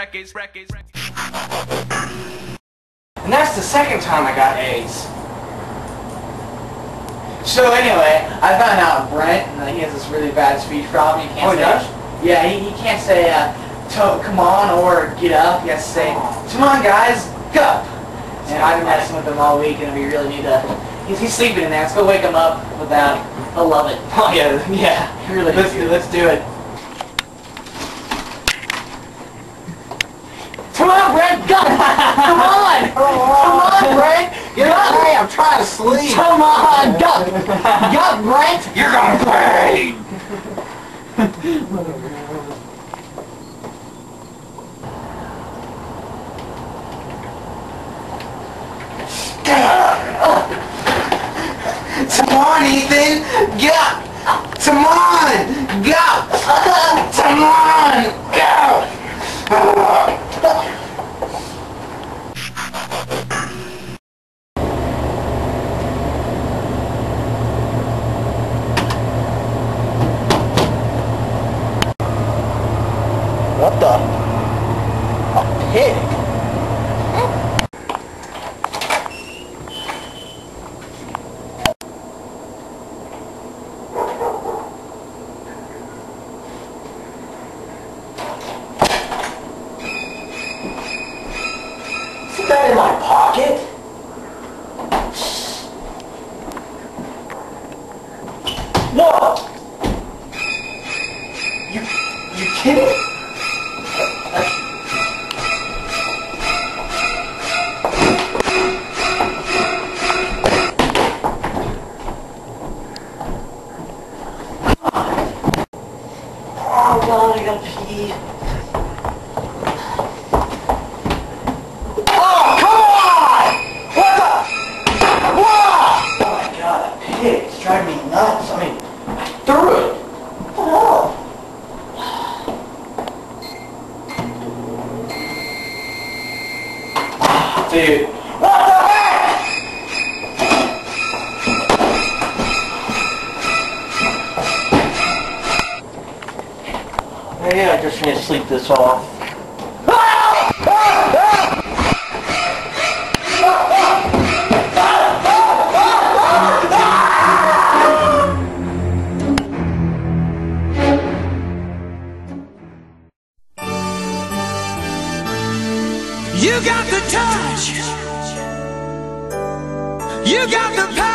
And that's the second time I got A's. So anyway, I found out Brent, he has this really bad speech problem. He can't say, yeah, he can't say, come on or get up. He has to say, come on guys, go. And I've been messing with him all week, and we really need to. He's sleeping in there. Let's go wake him up with that. He'll love it. Oh yeah, really. Let's do it. Come on, Brent, go! Come on! Come on, Brent! Get up! Hey, I'm trying to sleep! Come on, go! Go, Brent! You're gonna pay! Come on, Ethan! Go! Come on! Go! Come on! Go! What the? A pig? Is that in my pocket? Whoa! You kidding? Oh God, I gotta pee. Oh, come on! What the? Whoa! Oh my God, that pig is driving me nuts. I mean, I threw it. What the hell? Dude, what the heck? Maybe I just need to sleep this off. You got the touch. You got the power.